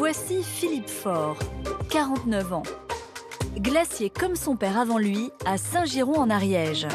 Voici Philippe Faure, 49 ans. Glacier comme son père avant lui à Saint-Giron en Ariège.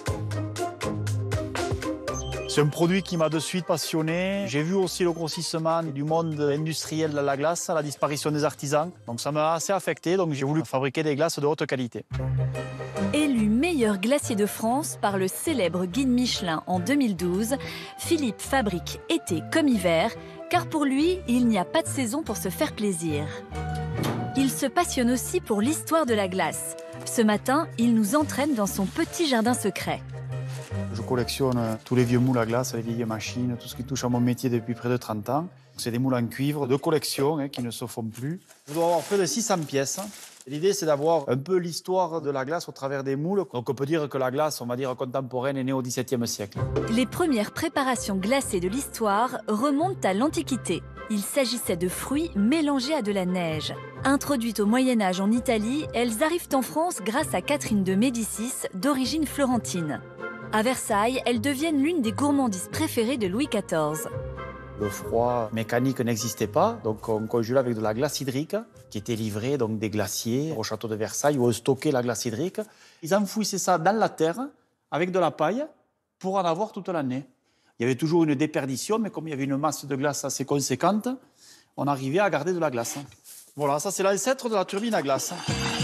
C'est un produit qui m'a de suite passionné. J'ai vu aussi le grossissement du monde industriel de la glace, la disparition des artisans. Donc ça m'a assez affecté, donc j'ai voulu fabriquer des glaces de haute qualité. Élu meilleur glacier de France par le célèbre guide Michelin en 2012, Philippe fabrique été comme hiver, car pour lui, il n'y a pas de saison pour se faire plaisir. Il se passionne aussi pour l'histoire de la glace. Ce matin, il nous entraîne dans son petit jardin secret. Je collectionne tous les vieux moules à glace, les vieilles machines, tout ce qui touche à mon métier depuis près de 30 ans. C'est des moules en cuivre de collection qui ne se font plus. Je dois avoir près de 600 pièces. L'idée, c'est d'avoir un peu l'histoire de la glace au travers des moules. Donc on peut dire que la glace, on va dire contemporaine, est née au XVIIe siècle. Les premières préparations glacées de l'histoire remontent à l'Antiquité. Il s'agissait de fruits mélangés à de la neige. Introduites au Moyen-Âge en Italie, elles arrivent en France grâce à Catherine de Médicis, d'origine florentine. À Versailles, elles deviennent l'une des gourmandises préférées de Louis XIV. Le froid mécanique n'existait pas, donc on congelait avec de la glace hydrique qui était livrée donc des glaciers au château de Versailles où on stockait la glace hydrique. Ils enfouissaient ça dans la terre avec de la paille pour en avoir toute l'année. Il y avait toujours une déperdition, mais comme il y avait une masse de glace assez conséquente, on arrivait à garder de la glace. Voilà, ça c'est l'ancêtre de la turbine à glace.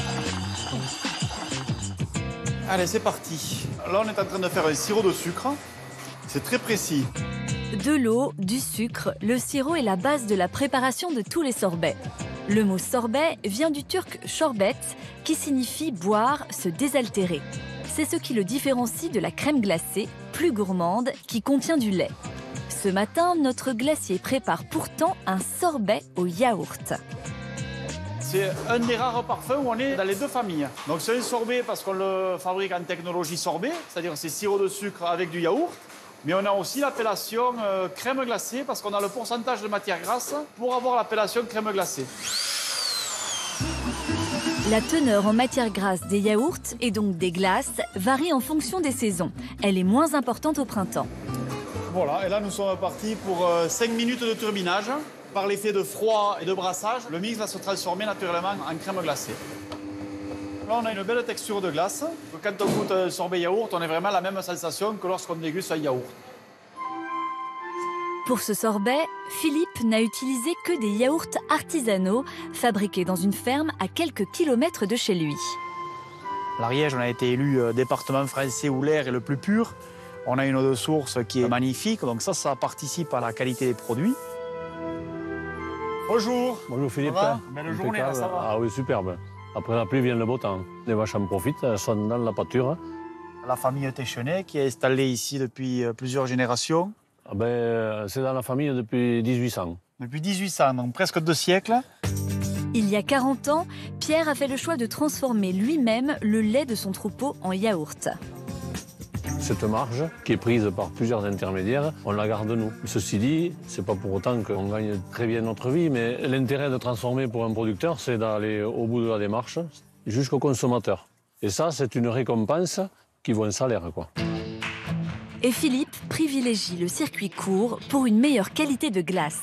Allez, c'est parti. Là, on est en train de faire un sirop de sucre. C'est très précis. De l'eau, du sucre, le sirop est la base de la préparation de tous les sorbets. Le mot sorbet vient du turc şorbet, qui signifie boire, se désaltérer. C'est ce qui le différencie de la crème glacée, plus gourmande, qui contient du lait. Ce matin, notre glacier prépare pourtant un sorbet au yaourt. C'est un des rares parfums où on est dans les deux familles. Donc c'est un sorbet parce qu'on le fabrique en technologie sorbet, c'est-à-dire c'est sirop de sucre avec du yaourt. Mais on a aussi l'appellation crème glacée parce qu'on a le pourcentage de matière grasse pour avoir l'appellation crème glacée. La teneur en matière grasse des yaourts et donc des glaces varie en fonction des saisons. Elle est moins importante au printemps. Voilà, et là nous sommes partis pour 5 minutes de turbinage. Par l'effet de froid et de brassage, le mix va se transformer naturellement en crème glacée. Là, on a une belle texture de glace. Quand on goûte un sorbet yaourt, on a vraiment la même sensation que lorsqu'on déguste un yaourt. Pour ce sorbet, Philippe n'a utilisé que des yaourts artisanaux, fabriqués dans une ferme à quelques kilomètres de chez lui. L'Ariège, on a été élu département français où l'air est le plus pur. On a une eau de source qui est magnifique, donc ça participe à la qualité des produits. Bonjour. Bonjour Philippe. Belle journée, là, ça va? Ah oui, superbe. Après la pluie vient le beau temps. Les vaches en profitent, elles sont dans la pâture. La famille Téchenet qui est installée ici depuis plusieurs générations. Ah ben, c'est dans la famille depuis 1800. Depuis 1800, donc presque 2 siècles. Il y a 40 ans, Pierre a fait le choix de transformer lui-même le lait de son troupeau en yaourt. Cette marge, qui est prise par plusieurs intermédiaires, on la garde nous. Ceci dit, c'est pas pour autant qu'on gagne très bien notre vie, mais l'intérêt de transformer pour un producteur, c'est d'aller au bout de la démarche jusqu'au consommateur. Et ça, c'est une récompense qui vaut un salaire, quoi. Et Philippe privilégie le circuit court pour une meilleure qualité de glace.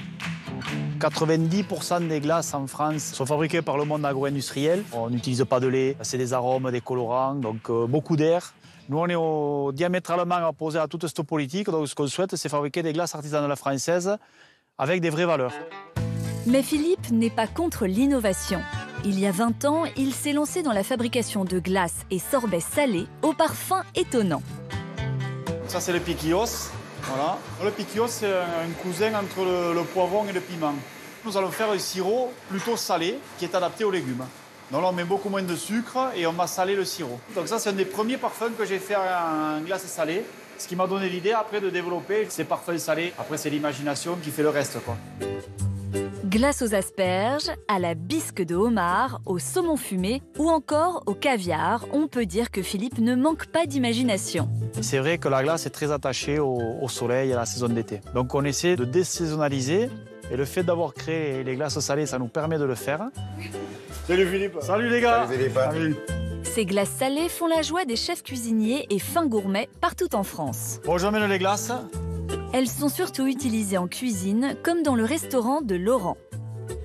90% des glaces en France sont fabriquées par le monde agro-industriel. On n'utilise pas de lait, c'est des arômes, des colorants, donc beaucoup d'air. Nous, on est diamétralement opposés à toute cette politique. Donc, ce qu'on souhaite, c'est fabriquer des glaces artisanales françaises avec des vraies valeurs. Mais Philippe n'est pas contre l'innovation. Il y a 20 ans, il s'est lancé dans la fabrication de glaces et sorbets salés au parfum étonnant. Ça, c'est le piquillos. Voilà. Le piquillos, c'est un cousin entre le poivron et le piment. Nous allons faire un sirop plutôt salé qui est adapté aux légumes. Donc là, on met beaucoup moins de sucre et on va saler le sirop. Donc ça, c'est un des premiers parfums que j'ai fait en glace salée. Ce qui m'a donné l'idée après de développer ces parfums salés. Après, c'est l'imagination qui fait le reste, quoi. Glace aux asperges, à la bisque de homard, au saumon fumé ou encore au caviar, on peut dire que Philippe ne manque pas d'imagination. C'est vrai que la glace est très attachée au soleil et à la saison d'été. Donc on essaie de désaisonnaliser et le fait d'avoir créé les glaces salées, ça nous permet de le faire. Salut Philippe. Salut les gars. Salut Philippe. Salut. Ces glaces salées font la joie des chefs cuisiniers et fins gourmets partout en France. Bon, j'emmène les glaces. Elles sont surtout utilisées en cuisine, comme dans le restaurant de Laurent.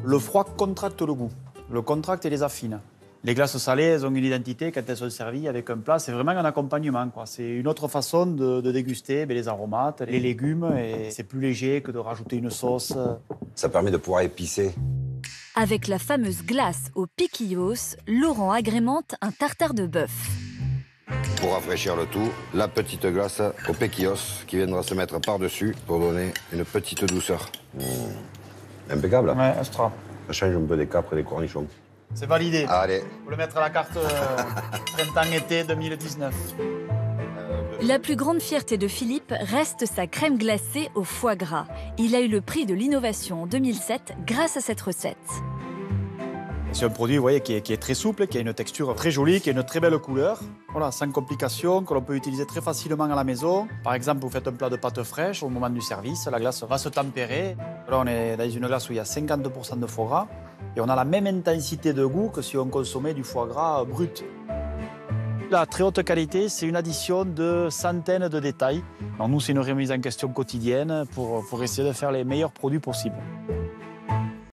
Le froid contracte le goût, le contracte et les affine. Les glaces salées, elles ont une identité quand elles sont servies avec un plat. C'est vraiment un accompagnement, quoi. C'est une autre façon de déguster les aromates, les légumes. Et c'est plus léger que de rajouter une sauce. Ça permet de pouvoir épicer. Avec la fameuse glace aux piquillos, Laurent agrémente un tartare de bœuf. Pour rafraîchir le tout, la petite glace au pequillos qui viendra se mettre par-dessus pour donner une petite douceur. Impeccable. Ouais, extra. Ça change un peu des capres et des cornichons. C'est validé. Allez. Faut le mettre à la carte printemps-été 2019. La plus grande fierté de Philippe reste sa crème glacée au foie gras. Il a eu le prix de l'innovation en 2007 grâce à cette recette. C'est un produit, vous voyez, qui est très souple, qui a une texture très jolie, qui a une très belle couleur. Voilà, sans complications, que l'on peut utiliser très facilement à la maison. Par exemple, vous faites un plat de pâte fraîche, au moment du service, la glace va se tempérer. Là, on est dans une glace où il y a 50% de foie gras. Et on a la même intensité de goût que si on consommait du foie gras brut. La très haute qualité, c'est une addition de centaines de détails. Alors nous, c'est une remise en question quotidienne pour essayer de faire les meilleurs produits possibles.